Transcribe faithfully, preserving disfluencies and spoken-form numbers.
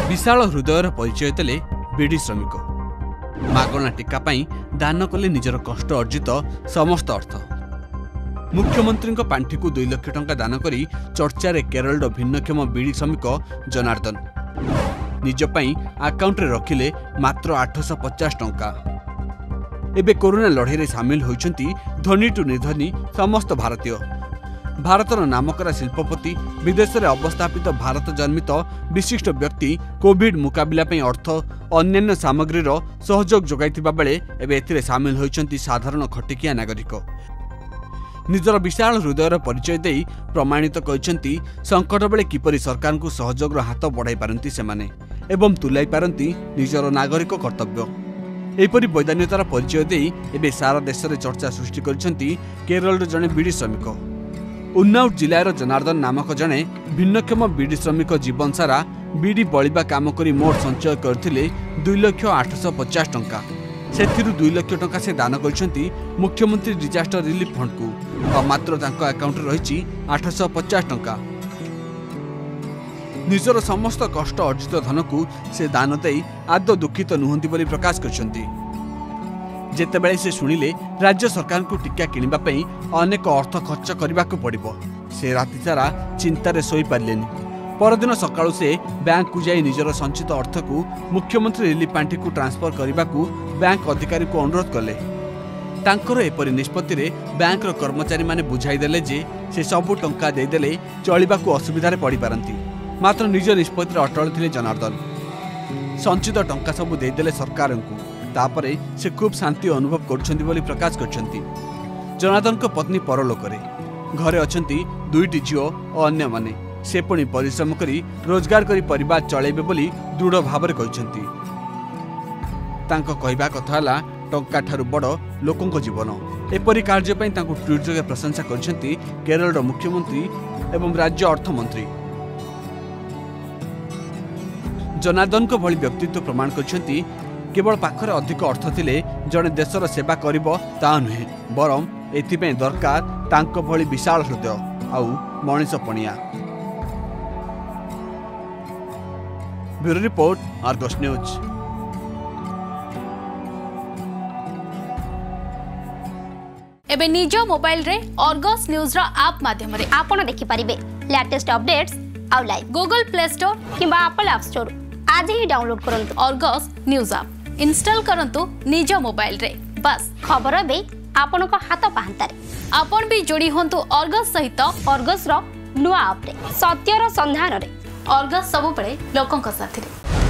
विशाल हृदयर परिचय देले बीड़ी श्रमिक मागणा टीका पाई दान कले निजर कष्ट अर्जित समस्त अर्थ। मुख्यमंत्री पांठी को दुई लाख टंका दान करी चर्चार केरल भिन्नक्षम बीड़ी श्रमिक जनार्दन निज पाई आकाउंट रे रखिले मात्र आठश पचास टंका। एबे कोरोना लड़ाई सामिल होइछंती धनी टू निर्धनी समस्त भारतीय। भारतर नामकरा शिल्पपति विदेश में अवस्थापित भारत जन्मित विशिष्ट व्यक्ति कोविड मुकाबला अर्थ अन्य सामग्री सहयोग जोगाइथिबा बेले एबे एथिरे सामिल होइछंती साधारण खटिकिया नागरिक। निजर विशाल हृदयर परिचय देई प्रमाणित कहिछंती संकट बेले किपरि सरकार को सहयोग हाथ बढ़ाई पारंती सेमाने एवं तुलाई पारंती निजर नागरिक कर्तव्य। एपरि वैधान्यतार परिचय देई एबे सारा देश में चर्चा सृष्टि करिछंती केरल जने बीड़ी श्रमिक। उन्नाव जिलार जनार्दन नामक जने भिन्नक्षम बीड़ी श्रमिक जीवन सारा बीड़ी बलिबा काम करी मोट संचय करथिले दुई लक्ष आठश पचास टंका। सेथिरु दुई लक्ष टंका से दान करछंती मुख्यमंत्री डिजास्टर रिलीफ फंड को और मात्र तांको अकाउंट रहिछि आठश पचास टंका। निजर समस्त कष्ट अर्जित धन को से दान देई आदौ दुखित नुहंती बोली प्रकाश करछंती। जेतेबेले से शुणिले राज्य सरकार को टीका किनिबा पई अनेक अर्थ खर्च करने को पड़िबो से राति सारा चिंतार शोई पारलेनी। परदिन सकाळु से बैंक को जाई निजर संचित अर्थ को मुख्यमंत्री रिलीफ पांठी को ट्रांसफर करने को बैंक अधिकारी को अनुरोध कले। तांकर एपरि निष्पत्ति रे बैंक रो कर्मचारी माने बुझाई देले जे से सबु टंका दे देले चलिबा को असुविधा रे पड़ी पारंती। मात्र निज निष्पत्ति अटल थिले जनार्दन। संचित टंका सबु दे देले सरकार को तापरे से खूब शांति अनुभव करछंती बोली प्रकाश करछंती। जनार्दन को पत्नी परलोक रे घरे अछंती दुईटी झियो और अन्य माने से पुणी परिश्रम करी रोजगार करी परिवार चलेबे बोली दृढ़ भाव कहिछंती। तांको कहबा कथा हला टंका ठारू बड़ लोकंक जीवन। एपरि कार्य पई तांको ट्वीट जोगे प्रशंसा करछंती केरल रो मुख्यमंत्री एवं राज्य अर्थमंत्री। जनार्दन को भली व्यक्तित्व प्रमाण करछंती केवल पाखरे अधिक अर्थ थिले जने देशर सेवा करिबो ता नुहे बरम एथिपे दरकार तांको भली विशाल हृदय आउ Manish Pania. Bureau report Argus news. एबे निज मोबाइल रे आर्गस न्यूज रा ऐप माध्यम रे आपण देखि परिबे लेटेस्ट अपडेट्स आउ लाइव गूगल प्ले स्टोर किबा एप्पल ऐप स्टोर आज ही डाउनलोड करंतु आर्गस न्यूज ऐप इंस्टॉल करंतु निज मोबाइल रे। बस खबर बे आपण को हाथ पाहंतारे आपण भी जोड़ी होंतु आर्गस सहित आर्गस रो नुआ ऐप रे सत्यर संधान रे आर्गस सब बळे लोकंक साथी रे।